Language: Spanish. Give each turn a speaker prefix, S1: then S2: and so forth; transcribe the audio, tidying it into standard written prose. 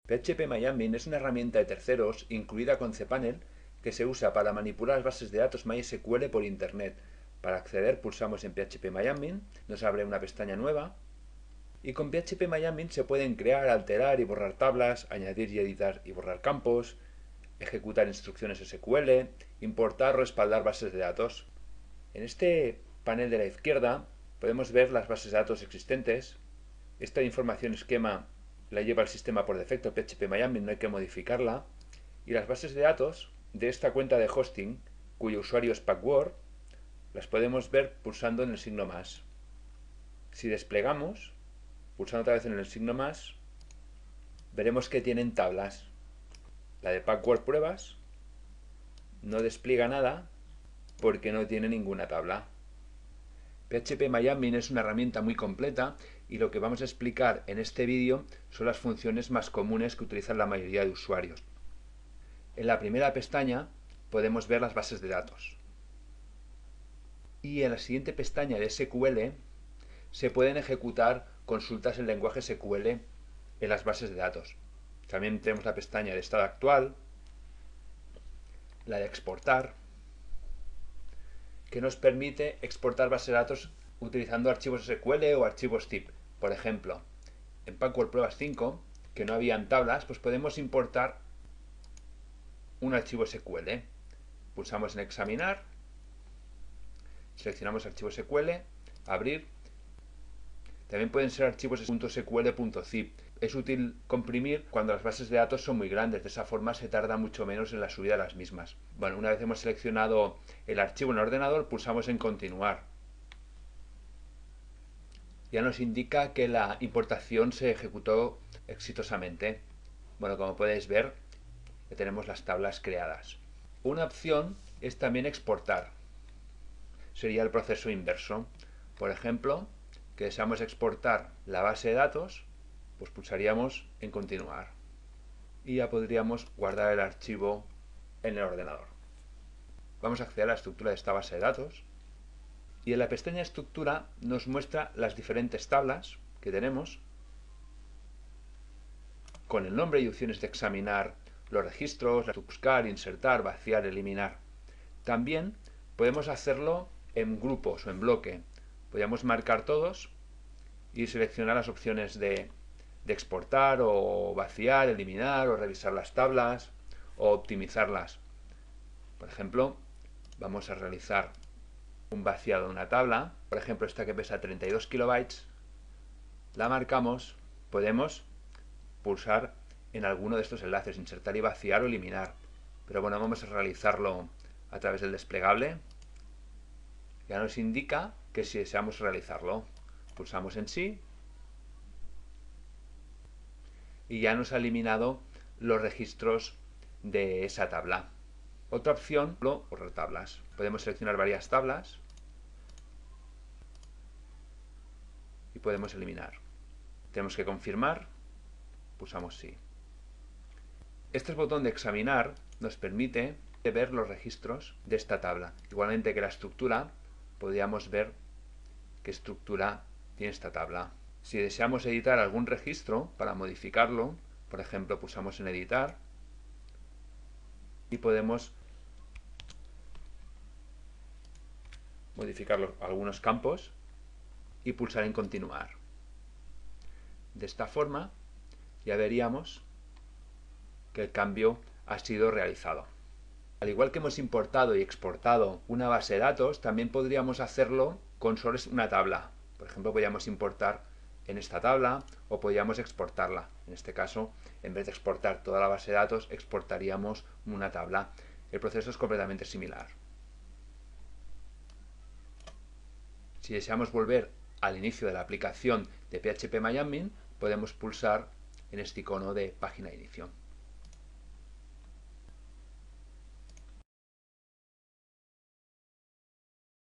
S1: PHP MyAdmin es una herramienta de terceros incluida con cPanel que se usa para manipular las bases de datos MySQL por Internet. Para acceder pulsamos en PHP MyAdmin, nos abre una pestaña nueva y con PHP MyAdmin se pueden crear, alterar y borrar tablas, añadir y editar y borrar campos, ejecutar instrucciones SQL, importar o respaldar bases de datos. En este panel de la izquierda podemos ver las bases de datos existentes. Esta información esquema la lleva el sistema por defecto, PHP MyAdmin, no hay que modificarla. Y las bases de datos de esta cuenta de hosting, cuyo usuario es Password, las podemos ver pulsando en el signo más. Si desplegamos, pulsando otra vez en el signo más, veremos que tienen tablas. La de Password Pruebas no despliega nada porque no tiene ninguna tabla. PHP MyAdmin es una herramienta muy completa y lo que vamos a explicar en este vídeo son las funciones más comunes que utilizan la mayoría de usuarios. En la primera pestaña podemos ver las bases de datos. Y en la siguiente pestaña de SQL se pueden ejecutar consultas en lenguaje SQL en las bases de datos. También tenemos la pestaña de estado actual, la de exportar, que nos permite exportar bases de datos utilizando archivos SQL o archivos zip. Por ejemplo, en Password Pruebas 5, que no habían tablas, pues podemos importar un archivo SQL. Pulsamos en examinar, seleccionamos archivo SQL, abrir. También pueden ser archivos .sql.zip. Es útil comprimir cuando las bases de datos son muy grandes, de esa forma se tarda mucho menos en la subida de las mismas. Bueno, una vez hemos seleccionado el archivo en el ordenador, pulsamos en continuar. Ya nos indica que la importación se ejecutó exitosamente. Bueno, como podéis ver, ya tenemos las tablas creadas. Una opción es también exportar. Sería el proceso inverso. Por ejemplo, que deseamos exportar la base de datos, pues pulsaríamos en continuar y ya podríamos guardar el archivo en el ordenador. Vamos a acceder a la estructura de esta base de datos y en la pestaña estructura nos muestra las diferentes tablas que tenemos con el nombre y opciones de examinar los registros, buscar, insertar, vaciar, eliminar. También podemos hacerlo en grupos o en bloque. Podríamos marcar todos y seleccionar las opciones de exportar o vaciar, eliminar o revisar las tablas o optimizarlas. Por ejemplo, vamos a realizar un vaciado de una tabla. Por ejemplo, esta que pesa 32 kilobytes, la marcamos, podemos pulsar en alguno de estos enlaces, insertar y vaciar o eliminar. Pero bueno, vamos a realizarlo a través del desplegable. Ya nos indica que si deseamos realizarlo, pulsamos en sí y ya nos ha eliminado los registros de esa tabla. Otra opción, borrar tablas. Podemos seleccionar varias tablas y podemos eliminar. Tenemos que confirmar, pulsamos sí. Este botón de examinar nos permite ver los registros de esta tabla. Igualmente que la estructura, podríamos ver qué estructura tiene esta tabla. Si deseamos editar algún registro para modificarlo, por ejemplo, pulsamos en editar y podemos modificar algunos campos y pulsar en continuar. De esta forma ya veríamos que el cambio ha sido realizado. Al igual que hemos importado y exportado una base de datos, también podríamos hacerlo con solo una tabla. Por ejemplo, podríamos importar en esta tabla o podríamos exportarla. En este caso, en vez de exportar toda la base de datos, exportaríamos una tabla. El proceso es completamente similar. Si deseamos volver al inicio de la aplicación de PHP MyAdmin, podemos pulsar en este icono de página de inicio.